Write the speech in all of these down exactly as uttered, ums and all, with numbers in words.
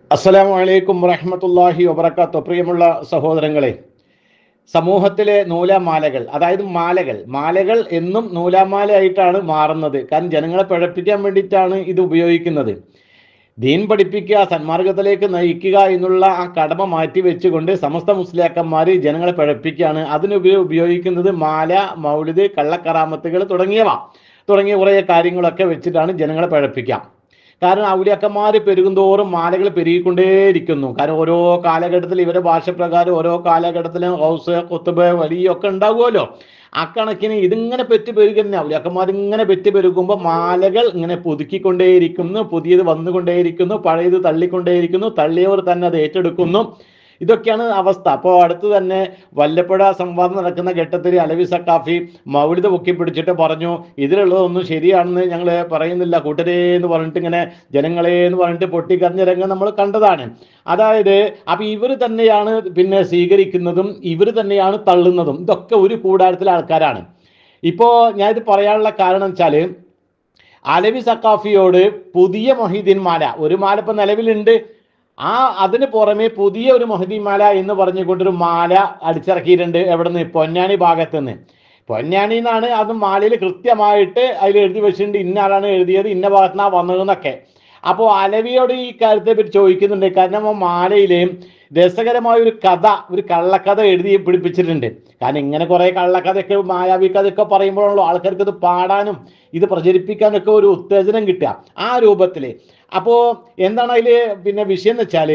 അസ്സലാമു അലൈക്കും വറഹ്മത്തുള്ളാഹി വബറകാതുഹു. പ്രിയമുള്ള സഹോദരങ്ങളെ, സമൂഹത്തിലെ നൂലാമാലകൾ, അതായത് മാലകൾ മാലകൾ എന്നും നൂലാമാലയായിട്ടാണ് മാറുന്നത്. കാരണം ജനങ്ങളെ പിഴപ്പിക്കാൻ വേണ്ടിയിട്ടാണ് ഇത് ഉപയോഗിക്കുന്നത്. ദീൻ പഠിപ്പിക്കുക, സന്മാർഗത്തിലേക്ക് നയിക്കുക എന്നുള്ള ആ കടമ മാറ്റി വെച്ചുകൊണ്ട് സമസ്ത മുസ്ലിയാക്കന്മാർ ജനങ്ങളെ പിഴപ്പിക്കുകയാണ്. അതിന് ഉപയോഗിക്കുന്നത് മാല, മൗലിദ്, കള്ളക്കറാമത്തുകൾ തുടങ്ങിയവ തുടങ്ങിയ കുറേ കാര്യങ്ങളൊക്കെ വെച്ചിട്ടാണ് ജനങ്ങളെ പിഴപ്പിക്കുക. കാരണം ഔലിയാക്കന്മാർ പെരുകുന്തോറും മാലകൾ പെരുകിക്കൊണ്ടേയിരിക്കുന്നു. കാരണം ഓരോ കാലഘട്ടത്തിൽ ഇവരുടെ ഭാഷ പ്രകാരം ഓരോ കാലഘട്ടത്തിലും ഹൗസ്, കുത്തുബ്, വലിയൊക്കെ ഉണ്ടാവുമല്ലോ. അക്കണക്കിന് ഇതിങ്ങനെ പെറ്റ് പെരുകുന്ന ഔലിയാക്കന്മാർ ഇങ്ങനെ പെറ്റ് പെരുകുമ്പോൾ മാലകൾ ഇങ്ങനെ പുതുക്കിക്കൊണ്ടേയിരിക്കുന്നു, പുതിയത് വന്നുകൊണ്ടേയിരിക്കുന്നു, പഴയത് തള്ളിക്കൊണ്ടേയിരിക്കുന്നു, തള്ളിയവർ തന്നെ അത് ഏറ്റെടുക്കുന്നു. ഇതൊക്കെയാണ് അവസ്ഥ. അപ്പോൾ അടുത്ത് തന്നെ വല്ലപ്പുഴ സംവാദം നടക്കുന്ന ഘട്ടത്തിൽ അലവി സക്കാഫി മൗലിദ് പൊക്കി പിടിച്ചിട്ട് പറഞ്ഞു, ഇതിലുള്ളതൊന്നും ശരിയാണെന്ന് ഞങ്ങൾ പറയുന്നില്ല കൂട്ടരേ എന്ന് പറഞ്ഞിട്ട് ഇങ്ങനെ ജനങ്ങളെ എന്ന് പറഞ്ഞിട്ട് പൊട്ടിക്കറിഞ്ഞ രംഗം നമ്മൾ കണ്ടതാണ്. അതായത് അപ്പം ഇവർ തന്നെയാണ് പിന്നെ സ്വീകരിക്കുന്നതും ഇവർ തന്നെയാണ് തള്ളുന്നതും. ഇതൊക്കെ ഒരു കൂടാരത്തിലെ ആൾക്കാരാണ്. ഇപ്പോൾ ഞാനിത് പറയാനുള്ള കാരണം വെച്ചാൽ, അലവി സക്കാഫിയോട് പുതിയ മൊഹീദ്ദീൻ മാല, ഒരു മാല ഇപ്പം നിലവിലുണ്ട്, ആ അതിന് പുറമെ പുതിയ ഒരു മൊഹീദ്ദീൻ മാല എന്ന് പറഞ്ഞുകൊണ്ടൊരു മാല അടിച്ചിറക്കിയിട്ടുണ്ട്. എവിടെ നിന്ന്? പൊന്നാനി ഭാഗത്ത് നിന്ന്. പൊന്നാനി എന്നാണ് അത് മാലയിൽ കൃത്യമായിട്ട് അതിൽ എഴുതി വെച്ചിട്ടുണ്ട്, ഇന്ന ആളാണ് എഴുതിയത്, ഇന്ന ഭാഗത്തുനിന്നാണ് വന്നതെന്നൊക്കെ. അപ്പോൾ അലവിയോട് ഈ കാര്യത്തെ പറ്റി ചോദിക്കുന്നുണ്ട്. കാരണം ആ മാലയിൽ രസകരമായ ഒരു കഥ, ഒരു കള്ളക്കഥ എഴുതി പിടിപ്പിച്ചിട്ടുണ്ട്. കാരണം ഇങ്ങനെ കുറേ കള്ളക്കഥയൊക്കെ മായാവി കഥയൊക്കെ പറയുമ്പോഴാണല്ലോ ആൾക്കാർക്ക് ഇത് പാടാനും ഇത് പ്രചരിപ്പിക്കാനൊക്കെ ഒരു ഉത്തേജനം കിട്ടുക, ആ രൂപത്തിൽ. അപ്പോൾ എന്താണ് അതിൽ പിന്നെ വിഷയം എന്ന് വെച്ചാൽ,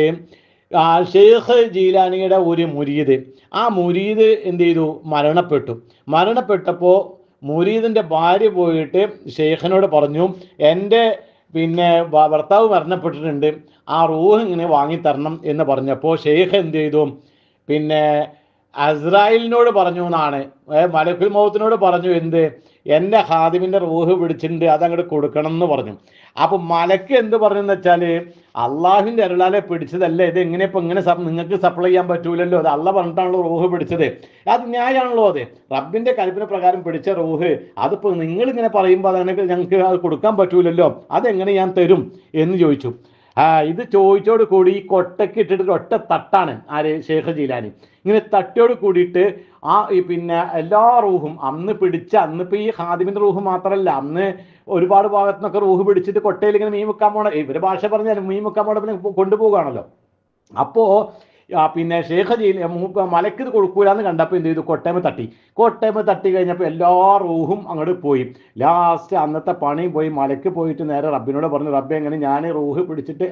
ഷെയ്ഖ് ജീലാനിയുടെ ഒരു മുരീദ്, ആ മുരീദ് എന്ത് ചെയ്തു? മരണപ്പെട്ടു. മരണപ്പെട്ടപ്പോൾ മുരീദിൻ്റെ ഭാര്യ പോയിട്ട് ഷെയ്ഖിനോട് പറഞ്ഞു, എൻ്റെ പിന്നെ ഭർത്താവ് മരണപ്പെട്ടിട്ടുണ്ട്, ആ റൂഹ് ഇങ്ങനെ വാങ്ങിത്തരണം എന്ന് പറഞ്ഞപ്പോൾ ഷെയ്ഖ് എന്ത് ചെയ്തു? പിന്നെ അസ്രായിലിനോട് പറഞ്ഞു എന്നാണ്, മലക്കുൽ മൗത്തിനോട് പറഞ്ഞു, എന്ത്? എൻ്റെ ഖാദിമിൻ്റെ റൂഹ് പിടിച്ചിട്ടുണ്ട്, അതങ്ങോട്ട് കൊടുക്കണം എന്ന് പറഞ്ഞു. അപ്പം മലക്ക് എന്ത് പറഞ്ഞെന്ന് വെച്ചാൽ, അള്ളാഹുവിൻ്റെ അരുളാലെ പിടിച്ചതല്ലേ ഇത്, എങ്ങനെ ഇപ്പം ഇങ്ങനെ നിങ്ങൾക്ക് സപ്ലൈ ചെയ്യാൻ പറ്റൂലല്ലോ, അത് അള്ള പറഞ്ഞിട്ടാണല്ലോ റൂഹ് പിടിച്ചത്, അത് ന്യായമാണല്ലോ, അത് റബ്ബിൻ്റെ കൽപ്പന പ്രകാരം പിടിച്ച റൂഹ്, അതിപ്പോൾ നിങ്ങളിങ്ങനെ പറയുമ്പോൾ അതാണെങ്കിൽ ഞങ്ങൾക്ക് അത് കൊടുക്കാൻ പറ്റൂലല്ലോ, അതെങ്ങനെ ഞാൻ തരും എന്ന് ചോദിച്ചു. ആ ഇത് ചോദിച്ചോട് കൂടി ഈ കൊട്ടയ്ക്ക് ഇട്ടിട്ട് ഒറ്റ തട്ടാണ് ആര്? ഷെയ്ഖ് ജീലാനി. ഇങ്ങനെ തട്ടിയോട് കൂടിയിട്ട് ആ ഈ പിന്നെ എല്ലാ റൂഹും അന്ന് പിടിച്ച, അന്നിപ്പോൾ ഈ ഖാദിമിൻ്റെ റൂഹ് മാത്രമല്ല, അന്ന് ഒരുപാട് ഭാഗത്തു നിന്നൊക്കെ റൂഹ് പിടിച്ചിട്ട് കൊട്ടയിൽ ഇങ്ങനെ മീൻ വെക്കാൻ പോണ, ഇവര് ഭാഷ പറഞ്ഞാൽ മീൻ വെക്കാൻ പോണ പിന്നെ കൊണ്ടുപോകുകയാണല്ലോ. അപ്പോൾ പിന്നെ ഷെയ്ഖ് ജീല മലക്ക് ഇത് കൊടുക്കൂലെന്ന് കണ്ടപ്പോൾ എന്ത് ചെയ്തു? കൊട്ടയമ തട്ടി. കൊട്ടയമ തട്ടി കഴിഞ്ഞപ്പോൾ എല്ലാ റൂഹും അങ്ങോട്ട് പോയി. ലാസ്റ്റ് അന്നത്തെ പണിയും പോയി. മലക്ക് പോയിട്ട് നേരെ റബ്ബിനോട് പറഞ്ഞു, റബ്ബെ എങ്ങനെ ഞാൻ റൂഹ് പിടിച്ചിട്ട്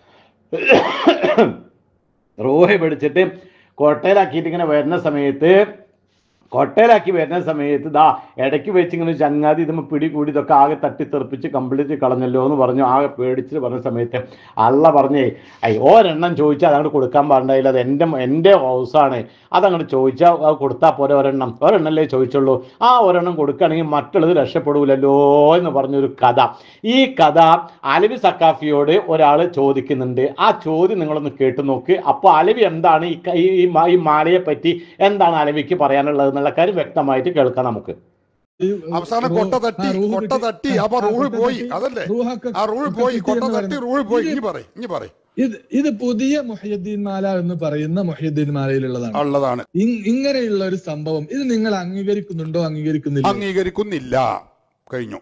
റൂഹ് പിടിച്ചിട്ട് കൊട്ടയിലാക്കിയിട്ട് ഇങ്ങനെ വരുന്ന സമയത്ത് കൊട്ടയിലാക്കി വരുന്ന സമയത്ത് ദാ ഇടയ്ക്ക് വെച്ച് ഇങ്ങനെ ചങ്ങാതി ഇതുമ്പോൾ പിടി കൂടി ഇതൊക്കെ ആകെ തട്ടിത്തെറിപ്പിച്ച് കംപ്ലീറ്റ് കളഞ്ഞല്ലോ എന്ന് പറഞ്ഞു. ആകെ പേടിച്ചിട്ട് പറഞ്ഞ സമയത്ത് അള്ള പറഞ്ഞേ, ഐ ഒരെണ്ണം ചോദിച്ചാൽ അതങ്ങോട്ട് കൊടുക്കാൻ പാടില്ല, അത് എൻ്റെ എൻ്റെ ഹൗസാണ്, അതങ്ങോട്ട് ചോദിച്ചാൽ അത് കൊടുത്താൽ പോരെ, ഒരെണ്ണം ഒരെണ്ണല്ലേ ചോദിച്ചുള്ളൂ, ആ ഒരെണ്ണം കൊടുക്കുകയാണെങ്കിൽ മറ്റുള്ളത് രക്ഷപ്പെടൂലല്ലോ എന്ന് പറഞ്ഞൊരു കഥ. ഈ കഥ അലവി സക്കാഫിയോട് ഒരാൾ ചോദിക്കുന്നുണ്ട്. ആ ചോദ്യം നിങ്ങളൊന്ന് കേട്ടു നോക്ക്. അപ്പോൾ അലവി എന്താണ് ഈ ഈ മാലയെ പറ്റി എന്താണ് അലവിക്ക് പറയാനുള്ളത് എന്നുള്ള കാര്യം വ്യക്തമായിട്ട് കേൾക്കാം നമുക്ക്. അവസാനം കൊട്ട തട്ടി കൊട്ട തട്ടി അപ്പൊ റൂഹ് പോയി, അതല്ലേ? ആ റൂഹ് പോയി, കൊട്ട തട്ടി റൂഹ് പോയി. ഇനി പറയും ഇനി പറയും ഇത് ഇത് പുതിയ മുഹ്യിദ്ദീൻ മാല എന്ന് പറയുന്ന മുഹ്യിദ്ദീൻ മാലയിലുള്ളതാണ് ഉള്ളതാണ് ഇങ്ങനെയുള്ള ഒരു സംഭവം. ഇത് നിങ്ങൾ അംഗീകരിക്കുന്നുണ്ടോ? അംഗീകരിക്കുന്നില്ല? അംഗീകരിക്കുന്നില്ല. കഴിഞ്ഞു.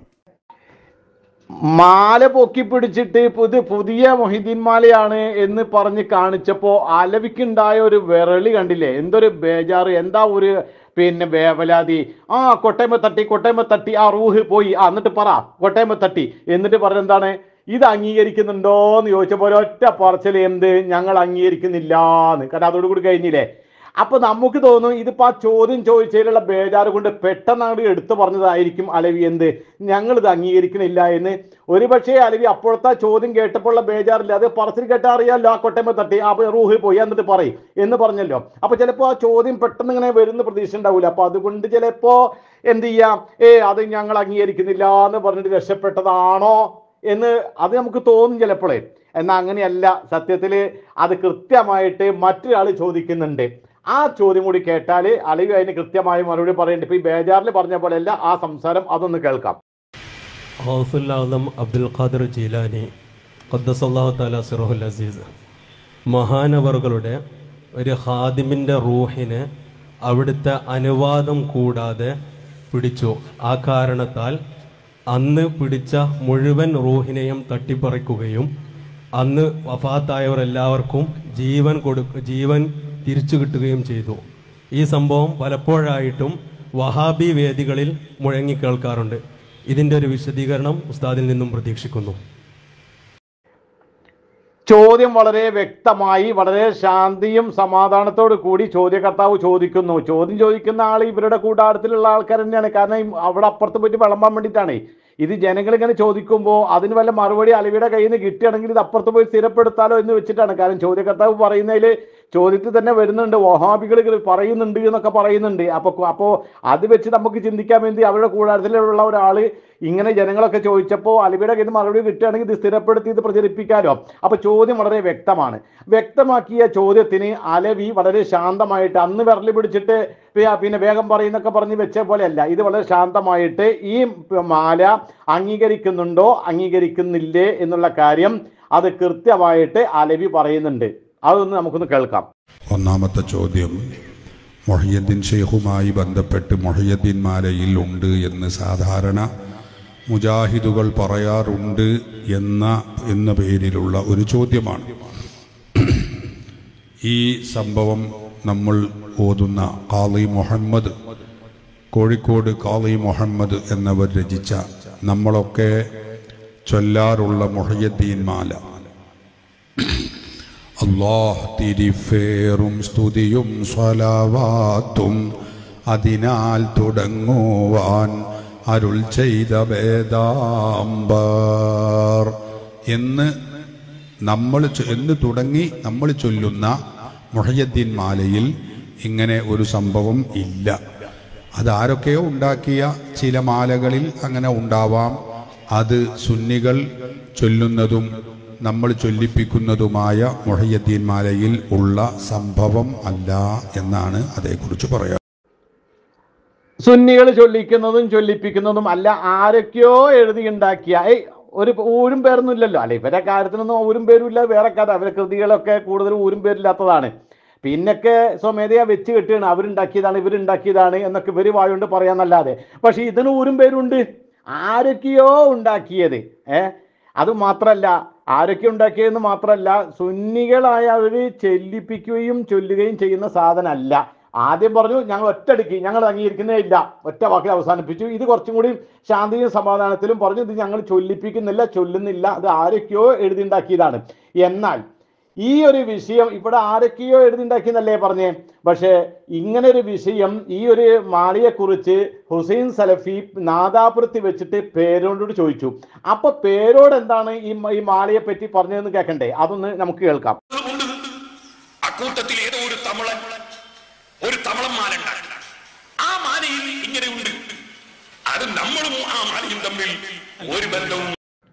മാല പൊക്കി പിടിച്ചിട്ട് പുതിയ പുതിയ മൊഹീദ്ദീൻ മാലയാണ് എന്ന് പറഞ്ഞ് കാണിച്ചപ്പോൾ അലവിക്കുണ്ടായ ഒരു വിരളി കണ്ടില്ലേ? എന്തൊരു ബേജാറ്, എന്താ ഒരു പിന്നെ വേവലാതി. ആ കൊട്ടയമ തട്ടി കൊട്ടയമ തട്ടി ആ റൂഹ് പോയി, ആ എന്നിട്ട് പറ കൊട്ടയമ തട്ടി എന്നിട്ട് പറഞ്ഞെന്താണ്? ഇത് അംഗീകരിക്കുന്നുണ്ടോ എന്ന് ചോദിച്ചപ്പോൾ ഒരൊറ്റ പറച്ചിൽ, എന്ത്? ഞങ്ങൾ അംഗീകരിക്കുന്നില്ല എന്ന്. കാരണം അതോടുകൂടി കഴിഞ്ഞില്ലേ? അപ്പോൾ നമുക്ക് തോന്നും ഇതിപ്പോൾ ആ ചോദ്യം ചോദിച്ചതിലുള്ള ബേജാറ് കൊണ്ട് പെട്ടെന്നാണ് എടുത്തു പറഞ്ഞതായിരിക്കും അലവി, എന്ത്? ഞങ്ങളിത് അംഗീകരിക്കണില്ല എന്ന്. ഒരുപക്ഷെ അലവി അപ്പോഴത്തെ ചോദ്യം കേട്ടപ്പോഴുള്ള ബേജാറില്ല, അത് പറച്ചിൽ കേട്ടാൽ അറിയാമല്ലോ, ആ കൊട്ടയമ തട്ടി ആ റൂഹ് പോയി എന്നിട്ട് പറയും എന്ന് പറഞ്ഞല്ലോ. അപ്പോൾ ചിലപ്പോൾ ആ ചോദ്യം പെട്ടെന്ന് ഇങ്ങനെ വരുന്ന പ്രതീക്ഷ ഉണ്ടാവില്ല. അപ്പോൾ അതുകൊണ്ട് ചിലപ്പോൾ എന്ത് ചെയ്യാം, ഏ അത് ഞങ്ങൾ അംഗീകരിക്കുന്നില്ല എന്ന് പറഞ്ഞിട്ട് രക്ഷപ്പെട്ടതാണോ എന്ന് അത് നമുക്ക് തോന്നും ചിലപ്പോഴേ. എന്നാൽ അങ്ങനെയല്ല. സത്യത്തിൽ അത് കൃത്യമായിട്ട് മറ്റൊരാൾ ചോദിക്കുന്നുണ്ട്. ആ ചോദ്യം കൂടി കേട്ടാൽ അലവി അതിന് കൃത്യമായി മറുപടി പറയേണ്ടത്. ഇപ്പൊ ഈ ബേജാറിൽ പറഞ്ഞ പോലെയല്ല ആ സംസാരം, അതൊന്ന് കേൾക്കാം. ഗൗസുൽ ആദം അബ്ദുൽ ഖാദിർ ജീലാനി ഖദ്ദസല്ലാഹു തആല സിറഹുൽ അസീസ് മഹാനവറുകളുടെ ഒരു ഖാദിമിൻ്റെ റൂഹിനെ അവിടുത്തെ അനുവാദം കൂടാതെ പിടിച്ചു. ആ കാരണത്താൽ അന്ന് പിടിച്ച മുഴുവൻ റൂഹിനെയും തട്ടിപ്പറിക്കുകയും അന്ന് വഫാത്തായവർ എല്ലാവർക്കും ജീവൻ കൊടു ജീവൻ തിരിച്ചു കിട്ടുകയും ചെയ്തു. ഈ സംഭവം പലപ്പോഴായിട്ടും വഹാബി വേദികളിൽ മുഴങ്ങിക്കേൾക്കാറുണ്ട്. ഇതിൻ്റെ ഒരു വിശദീകരണം ഉസ്താദിൽ നിന്നും പ്രതീക്ഷിക്കുന്നു. ചോദ്യം വളരെ വ്യക്തമായി വളരെ ശാന്തിയും സമാധാനത്തോടു കൂടി ചോദ്യകർത്താവ് ചോദിക്കുന്നു. ചോദ്യം ചോദിക്കുന്ന ആൾ ഇവരുടെ കൂടാരത്തിലുള്ള ആൾക്കാർ തന്നെയാണ്. കാരണം അവിടെ അപ്പുറത്ത് പോയിട്ട് വിളമ്പാൻ വേണ്ടിയിട്ടാണ്. ഇത് ജനങ്ങൾ ഇങ്ങനെ ചോദിക്കുമ്പോൾ അതിന് വല്ല മറുപടി അലവിയുടെ കയ്യിൽ നിന്ന് കിട്ടുകയാണെങ്കിൽ ഇത് അപ്പുറത്ത് പോയി സ്ഥിരപ്പെടുത്താലോ എന്ന് വെച്ചിട്ടാണ്. കാരണം ചോദ്യകർത്താവ് പറയുന്നതിൽ ചോദ്യത്തിൽ തന്നെ വരുന്നുണ്ട് വഹാബികൾ പറയുന്നുണ്ട് എന്നൊക്കെ പറയുന്നുണ്ട്. അപ്പോൾ അപ്പോൾ അത് വെച്ച് നമുക്ക് ചിന്തിക്കാൻ വേണ്ടി അവരുടെ കൂടാരത്തിലുള്ള ഒരാൾ ഇങ്ങനെ ജനങ്ങളൊക്കെ ചോദിച്ചപ്പോൾ അലവിയുടെ കയ്യിൽ നിന്ന് മറുപടി കിട്ടുകയാണെങ്കിൽ ഇത് സ്ഥിരപ്പെടുത്തി ഇത് പ്രചരിപ്പിക്കാലോ. അപ്പോൾ ചോദ്യം വളരെ വ്യക്തമാണ്. വ്യക്തമാക്കിയ ചോദ്യത്തിന് അലവി വളരെ ശാന്തമായിട്ട് അന്ന് വിരൽ പിടിച്ചിട്ട് പിന്നെ വേഗം പറയുന്നൊക്കെ പറഞ്ഞ് വെച്ച പോലെയല്ല, ഇത് വളരെ ശാന്തമായിട്ട് ഈ മാല അംഗീകരിക്കുന്നുണ്ടോ അംഗീകരിക്കുന്നില്ലേ എന്നുള്ള കാര്യം അത് കൃത്യമായിട്ട് അലവി പറയുന്നുണ്ട്. അതൊന്ന് നമുക്കൊന്ന് കേൾക്കാം. ഒന്നാമത്തെ ചോദ്യം, മുഹയ്യദ്ദീൻ ഷെയ്ഖുമായി ബന്ധപ്പെട്ട് മുഹയ്യദ്ദീൻ മാലയിൽ ഉണ്ട് എന്ന് സാധാരണ മുജാഹിദുകൾ പറയാറുണ്ട് എന്ന എന്ന പേരിലുള്ള ഒരു ചോദ്യമാണ്. ഈ സംഭവം നമ്മൾ ഓതുന്ന ഖാളി മുഹമ്മദ്, കോഴിക്കോട് ഖാളി മുഹമ്മദ് എന്നവർ രചിച്ച നമ്മളൊക്കെ ചൊല്ലാറുള്ള മുഹയ്യദ്ദീൻ മാല, അല്ലാഹ് തിരിഫേറും സ്തുതിയും സ്വലാവാത്തും അതിനാൽ തുടങ്ങുവാൻ അരുൾ ചെയ്ത വേദാംബർ എന്ന് നമ്മൾ എന്ന് തുടങ്ങി നമ്മൾ ചൊല്ലുന്ന മുഹയ്യദ്ദീൻ മാലയിൽ ഇങ്ങനെ ഒരു സംഭവം ഇല്ല. അതാരൊക്കെയോ ഉണ്ടാക്കിയ ചില മാലകളിൽ അങ്ങനെ ഉണ്ടാവാം. അത് സുന്നികൾ ചൊല്ലുന്നതും നമ്മൾ ചൊല്ലിപ്പിക്കുന്നതുമായ മുഹയ്യദ്ദീൻ മാലയിൽ ഉള്ള സംഭവം അല്ല എന്നാണ് അതേക്കുറിച്ച് പറയാം. സുന്നികൾ ചൊല്ലിക്കുന്നതും ചൊല്ലിപ്പിക്കുന്നതും അല്ല, ആരൊക്കെയോ എഴുതി ഉണ്ടാക്കിയ ഒരു ഊരും പേരൊന്നും ഇല്ലല്ലോ. അല്ലെ ഇവരുടെ കാര്യത്തിനൊന്നും ഊരും പേരും ഇല്ല. വേറെ കഥ, അവരുടെ കൃതികളൊക്കെ കൂടുതൽ ഊരും പേരില്ലാത്തതാണ്. പിന്നൊക്കെ സ്വമേധയാ വെച്ച് കെട്ടുകയാണ്, അവരുണ്ടാക്കിയതാണ് ഇവരുണ്ടാക്കിയതാണ് എന്നൊക്കെ ഇവർ വായുകൊണ്ട് പറയാന്നല്ലാതെ. പക്ഷെ ഇതിന് ഊരും പേരുണ്ട്, ആരൊക്കെയോ ഉണ്ടാക്കിയത്. ഏഹ് അത് മാത്രല്ല, ആരൊക്കെ ഉണ്ടാക്കിയതെന്ന് മാത്രമല്ല, സുന്നികളായ അവർ ചെല്ലിപ്പിക്കുകയും ചൊല്ലുകയും ചെയ്യുന്ന സാധനമല്ല. ആദ്യം പറഞ്ഞു ഞങ്ങൾ ഒറ്റയടിക്ക് ഞങ്ങൾ അംഗീകരിക്കുന്നേ ഇല്ല, ഒറ്റ വാക്കിൽ അവസാനിപ്പിച്ചു. ഇത് കുറച്ചും കൂടി ശാന്തിയും സമാധാനത്തിലും പറഞ്ഞു ഇത് ഞങ്ങൾ ചൊല്ലിപ്പിക്കുന്നില്ല, ചൊല്ലുന്നില്ല, അത് ആരൊക്കെയോ എഴുതിണ്ടാക്കിയതാണ്. എന്നാൽ ഈ ഒരു വിഷയം ഇവിടെ ആരൊക്കെയോ എഴുതിണ്ടാക്കിയെന്നല്ലേ പറഞ്ഞേ. പക്ഷേ ഇങ്ങനെ ഒരു വിഷയം, ഈ ഒരു മാലയെക്കുറിച്ച് ഹുസൈൻ സലഫി നാദാപുരത്ത് വെച്ചിട്ട് പേരോടോട് ചോദിച്ചു. അപ്പൊ പേരോട് എന്താണ് ഈ ഈ മാലയെ പറ്റി പറഞ്ഞതെന്ന് കേൾക്കണ്ടേ? അതൊന്ന് നമുക്ക് കേൾക്കാം. അക്കൂട്ടത്തിൽ ഏതോ ഒരു തമിഴൻ ഒരു തമിഴൻ മാല ഉണ്ടാക്കി, ആ മാലയിൽ ഇങ്ങനെ ഉണ്ട്. അത് നമ്മളും ആ മാലയും തമ്മിൽ ഒരു ബന്ധവും.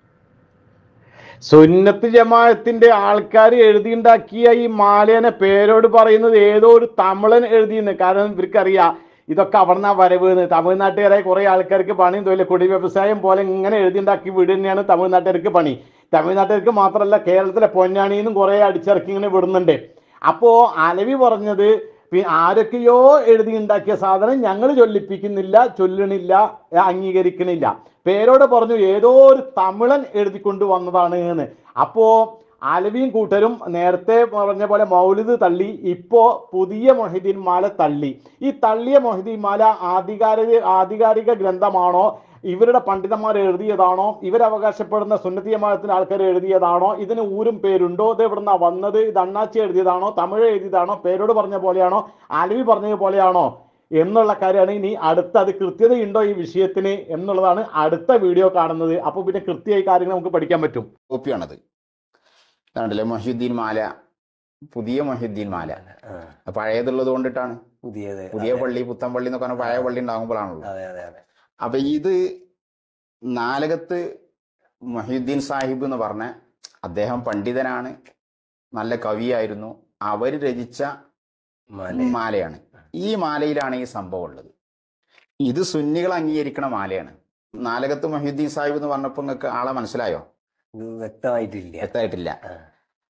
സുന്നത്ത് ജമാഅത്തിന്റെ ആൾക്കാർ എഴുതിണ്ടാക്കിയ ഈ മാലേനെ പേരോട് പറയുന്നത് ഏതോ ഒരു തമിഴൻ എഴുതിയെന്ന്. കാരണം ഇവർക്കറിയാം ഇതൊക്കെ അവിടുന്ന് വരവ്. തമിഴ്നാട്ടുകാരെ കുറെ ആൾക്കാർക്ക് പണി തൊഴിൽ കുടി വ്യവസായം പോലെ ഇങ്ങനെ എഴുതിണ്ടാക്കി വീട് തന്നെയാണ് തമിഴ്നാട്ടുകാർക്ക് പണി. തമിഴ്നാട്ടുകാർക്ക് മാത്രമല്ല, കേരളത്തിലെ പൊന്നാണിയിൽ നിന്നും കുറെ അടിച്ചിറക്കി ഇങ്ങനെ വിടുന്നുണ്ട്. അപ്പോ അലവി പറഞ്ഞത് ആരൊക്കെയോ എഴുതി ഉണ്ടാക്കിയ സാധനം ഞങ്ങൾ ചൊല്ലിപ്പിക്കുന്നില്ല, ചൊല്ലണില്ല, അംഗീകരിക്കണില്ല. പേരോട് പറഞ്ഞു ഏതോ ഒരു തമിഴൻ എഴുതിക്കൊണ്ട് വന്നതാണ് എന്ന്. അപ്പോ അലവിയും കൂട്ടരും നേരത്തെ പറഞ്ഞ പോലെ മൗലിദ് തള്ളി, ഇപ്പോ പുതിയ മൊഹീദ്ദീൻ മാല തള്ളി. ഈ തള്ളിയ മൊഹീദ്ദീൻ മാല ആധികാരിക ആധികാരിക ഗ്രന്ഥമാണോ, ഇവരുടെ പണ്ഡിതന്മാർ എഴുതിയതാണോ, ഇവരവകാശപ്പെടുന്ന സുന്നത്തി ജമാഅത്തിന്റെ ആൾക്കാർ എഴുതിയതാണോ, ഇതിന് ഊരും പേരുണ്ടോ, ഇത് എവിടുന്നാ വന്നത്, ഇത് അണ്ണാച്ചി എഴുതിയതാണോ, തമിഴ് എഴുതിയതാണോ, പേരോട് പറഞ്ഞ പോലെയാണോ, അലവി പറഞ്ഞ പോലെയാണോ എന്നുള്ള കാര്യമാണ് ഇനി അടുത്ത. അത് കൃത്യതയുണ്ടോ ഈ വിഷയത്തിന് എന്നുള്ളതാണ് അടുത്ത വീഡിയോ കാണുന്നത്. അപ്പൊ പിന്നെ കൃത്യമായി കാര്യങ്ങൾ നമുക്ക് പഠിക്കാൻ പറ്റും. കോപ്പിയാണത് കണ്ടില്ലേ? മൊഹീദ്ദീൻ മാല, പുതിയ മൊഹീദ്ദീൻ മാല. പഴയതുള്ളത് കൊണ്ടിട്ടാണ് പുതിയത്. പുതിയ പള്ളി, പുത്തൻ പള്ളി എന്നൊക്കെ പറഞ്ഞാൽ പഴയ പള്ളി ഉണ്ടാകുമ്പോഴാണല്ലോ. അപ്പൊ ഇത് നാലകത്ത് മൊഹീദ്ദീൻ സാഹിബ് എന്ന് പറഞ്ഞ അദ്ദേഹം പണ്ഡിതനാണ്, നല്ല കവിയായിരുന്നു. അവർ രചിച്ച മാലയാണ്. ഈ മാലയിലാണ് ഈ സംഭവം ഉള്ളത്. ഇത് സുന്നികൾ അംഗീകരിക്കണ മാലയാണ്. നാലകത്ത് മൊഹീദ്ദീൻ സാഹിബ് എന്ന് പറഞ്ഞപ്പോൾ നിങ്ങൾക്ക് ആളെ മനസ്സിലായോ? വ്യക്തമായിട്ടില്ല. വ്യക്തമായിട്ടില്ല.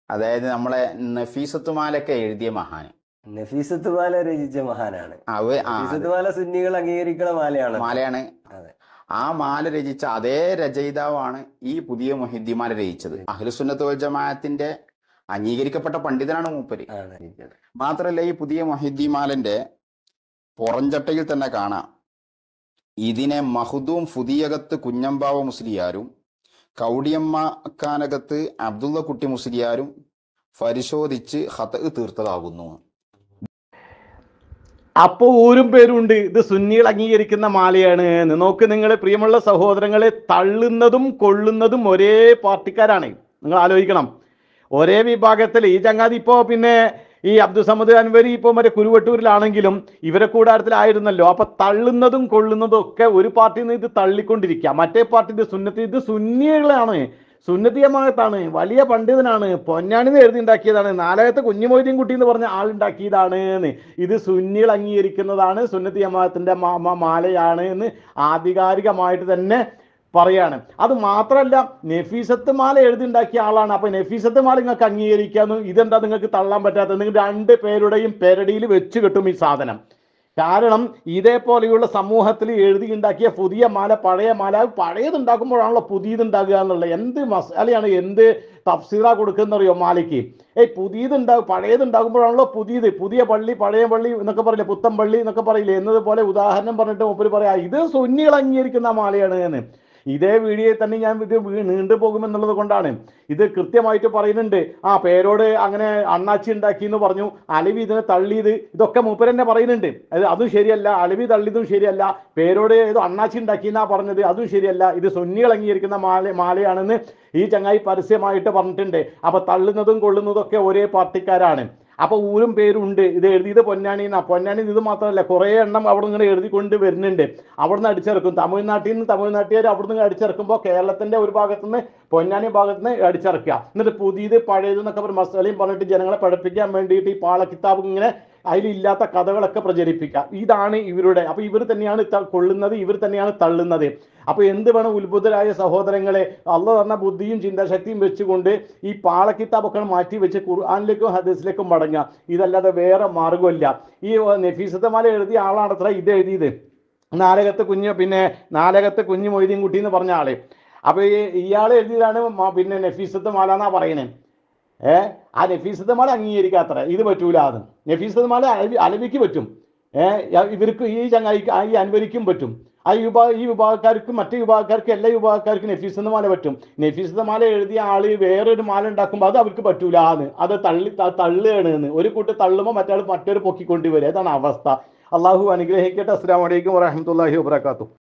അതായത് നമ്മളെ നഫീസത്തുമാലൊക്കെ എഴുതിയ മഹാൻ, നഫീസത്തുമാല രചിച്ച മഹാനാണ്. അവ നഫീസത്തുമാല സുന്നികൾ അംഗീകരിക്കുന്ന മാലയാണ് മാലയാണ്. ആ മാല രചിച്ച അതേ രചയിതാവാണ് ഈ പുതിയ മുഹ്യിദ്ദീൻ മാല രചിച്ചത്. അഹ്ലുസുന്നത്ത് വൽ ജമാഅത്തിന്റെ അംഗീകരിക്കപ്പെട്ട പണ്ഡിതനാണ് മൂപ്പര്. മാത്രല്ല ഈ പുതിയ മുഹ്യിദ്ദീൻ മാലന്റെ പുറംചട്ടയിൽ തന്നെ കാണാം, ഇതിനെ മഹ്ദൂം ഫുദിയകത്ത് കുഞ്ഞമ്പാവ മുസ്ലിയാരും കൗടിയമ്മക്കാനകത്ത് അബ്ദുള്ള കുട്ടി മുസ്ലിയാരും പരിശോധിച്ച് ഖത്അ തീർത്തതാകുന്നു. അപ്പൊ ഊരും പേരുണ്ട് ഇത് സുന്നികൾ അംഗീകരിക്കുന്ന മാലയാണ് എന്ന്. നോക്ക് നിങ്ങൾ പ്രിയമുള്ള സഹോദരങ്ങളെ, തള്ളുന്നതും കൊള്ളുന്നതും ഒരേ പാർട്ടിക്കാരാണ്. നിങ്ങൾ ആലോചിക്കണം, ഒരേ വിഭാഗത്തിൽ. ഈ ചങ്ങാതി ഇപ്പോ പിന്നെ ഈ അബ്ദുസമദ് അൻവരി ഇപ്പോൾ മറ്റേ കുരുവട്ടൂരിലാണെങ്കിലും ഇവരെ കൂടാരത്തിലായിരുന്നല്ലോ. അപ്പൊ തള്ളുന്നതും കൊള്ളുന്നതും ഒക്കെ ഒരു പാർട്ടിയിൽ നിന്ന് ഇത് തള്ളിക്കൊണ്ടിരിക്കുക, മറ്റേ പാർട്ടിന്റെ സുന്നത്തി. ഇത് സുന്നികളാണ്, സുന്നത്തി ജമാഅത്താണ്, വലിയ പണ്ഡിതനാണ്, പൊന്നാനിന്ന് എഴുതി ഉണ്ടാക്കിയതാണ്, നാലായത്തെ കുഞ്ഞുമൊയ്തീൻ കുട്ടി എന്ന് പറഞ്ഞ ആളുണ്ടാക്കിയതാണ് എന്ന്. ഇത് സുന്നികൾ അംഗീകരിക്കുന്നതാണ്, സുന്നത്തി ജമാഅത്തിന്റെ മാലയാണ് എന്ന് ആധികാരികമായിട്ട് തന്നെ പറയാണ്. അത് മാത്രമല്ല, നഫീസത്ത് മാല എഴുതി ഉണ്ടാക്കിയ ആളാണ്. അപ്പൊ നഫീസത്ത് മാല നിങ്ങൾക്ക് അംഗീകരിക്കാന്ന്, ഇതെന്താ നിങ്ങൾക്ക് തള്ളാൻ പറ്റാത്തത്? നിങ്ങൾ രണ്ട് പേരുടെയും പെരടിയിൽ വെച്ച് കെട്ടും ഈ സാധനം. കാരണം ഇതേപോലെയുള്ള സമൂഹത്തിൽ എഴുതി ഉണ്ടാക്കിയ പുതിയ മാല പഴയ മാല, പഴയത് ഉണ്ടാക്കുമ്പോഴാണല്ലോ പുതിയത് ഉണ്ടാകുക എന്നുള്ളത്. എന്ത് മസാലയാണ്, എന്ത് തഫ്സീറ കൊടുക്കുന്നറിയോ മാലയ്ക്ക്? ഏയ് പുതിയത് ഉണ്ടാകും, പഴയത് ഉണ്ടാകുമ്പോഴാണല്ലോ പുതിയത്. പുതിയ പള്ളി പഴയ പള്ളി എന്നൊക്കെ പറയില്ലേ, പുത്തൻ പള്ളി എന്നൊക്കെ പറയില്ലേ, എന്നതുപോലെ ഉദാഹരണം പറഞ്ഞിട്ട് മൂപ്പര് പറയാ ഇത് സുന്നികൾ അംഗീകരിക്കുന്ന മാലയാണ് എന്ന്. ഇതേ വീഡിയോയിൽ തന്നെ ഞാൻ ഇത് നീണ്ടു പോകുമെന്നുള്ളത് കൊണ്ടാണ് ഇത് കൃത്യമായിട്ട് പറയുന്നുണ്ട്. ആ പേരോട് അങ്ങനെ അണ്ണാച്ചി ഉണ്ടാക്കി എന്ന് പറഞ്ഞു, അലവി ഇതിനെ തള്ളിയത്, ഇതൊക്കെ മൂപ്പർ തന്നെ പറയുന്നുണ്ട്. അത് അതും ശരിയല്ല, അലവി തള്ളിയതും ശരിയല്ല, പേരോട് ഏതോ അണ്ണാച്ചി ഉണ്ടാക്കി എന്നാ പറഞ്ഞത്, അതും ശരിയല്ല. ഇത് സുന്നികൾ അംഗീകരിക്കുന്ന മാല മാലയാണെന്ന് ഈ ചങ്ങായി പരസ്യമായിട്ട് പറഞ്ഞിട്ടുണ്ട്. അപ്പൊ തള്ളുന്നതും കൊള്ളുന്നതും ഒക്കെ ഒരേ പാർട്ടിക്കാരാണ്. അപ്പൊ ഊരും പേരുണ്ട്. ഇത് എഴുതിയത് പൊന്നാനിന്നാ. പൊന്നാനി ഇത് മാത്രമല്ല, കുറെ എണ്ണം അവിടെ നിന്ന് എഴുതിക്കൊണ്ട് വരുന്നുണ്ട്. അവിടുന്ന് അടിച്ചിറക്കും, തമിഴ്നാട്ടിൽ നിന്ന് തമിഴ്നാട്ടുകാർ അവിടുന്ന് അടിച്ചിറക്കുമ്പോൾ കേരളത്തിന്റെ ഒരു ഭാഗത്തുനിന്ന് പൊന്നാനി ഭാഗത്തുനിന്ന് അടിച്ചിറക്കുക. എന്നിട്ട് പുതിയത് പഴയത് എന്നൊക്കെ പറഞ്ഞ് മസാലയും പറഞ്ഞിട്ട് ജനങ്ങളെ പഠിപ്പിക്കാൻ വേണ്ടിയിട്ട് ഈ പാള കിതാബ് ഇങ്ങനെ അതിലില്ലാത്ത കഥകളൊക്കെ പ്രചരിപ്പിക്കുക. ഇതാണ് ഇവരുടെ. അപ്പൊ ഇവർ തന്നെയാണ് കൊള്ളുന്നത്, ഇവർ തന്നെയാണ് തള്ളുന്നത്. അപ്പൊ എന്ത് വേണം ഉത്ബുദ്ധരായ സഹോദരങ്ങളെ, അള്ളാഹ് തന്ന ബുദ്ധിയും ചിന്താശക്തിയും വെച്ചുകൊണ്ട് ഈ പാളക്കിതാബൊക്കെ മാറ്റി വെച്ച് ഖുർആനിലേക്കും ഹദീസിലേക്കും മടങ്ങുക. ഇതല്ലാതെ വേറെ മാർഗമില്ല. ഈ നഫീസത്ത് മാല എഴുതിയ ആളാണത്ര ഇത് എഴുതിയത്, നാലകത്ത് കുഞ്ഞ് പിന്നെ നാലകത്ത് കുഞ്ഞു മൊയ്തീൻ കുട്ടി എന്ന് പറഞ്ഞ ആള്. അപ്പൊ ഈ ഇയാൾ എഴുതിയതാണ് പിന്നെ നഫീസത്ത് മാല എന്നാ പറയണേ. ഏഹ് ആ നഫീസത്ത് മാല അംഗീകരിക്കാത്ര, ഇത് പറ്റൂല. അത് നഫീസത്ത് മാല അലവി അലവിക്ക് പറ്റും, ഏഹ് ഇവർക്ക് ഈ ചങ്ങായി ഈ അൻവരിക്കും പറ്റും. ആ വിഭാഗ ഈ വിഭാഗക്കാർക്കും മറ്റു വിഭാഗക്കാർക്കും എല്ലാ വിഭാഗക്കാർക്കും നഫീസത്ത് മാല പറ്റും. നഫീസത്ത് മാല എഴുതിയ ആള് വേറൊരു മാല ഉണ്ടാക്കുമ്പോൾ അത് അവർക്ക് പറ്റൂല എന്ന്, അത് തള്ളി തള്ളുകയാണ് എന്ന്. ഒരു കൂട്ട് തള്ളുമ്പോൾ മറ്റാൾ മറ്റൊരു പൊക്കിക്കൊണ്ടുവരിക. ഇതാണ് അവസ്ഥ. അള്ളാഹു അനുഗ്രഹിക്കട്ടെ. അസ്സലാമു അലൈക്കും വറഹ്മത്തുള്ളാഹി വബറകാതുഹു.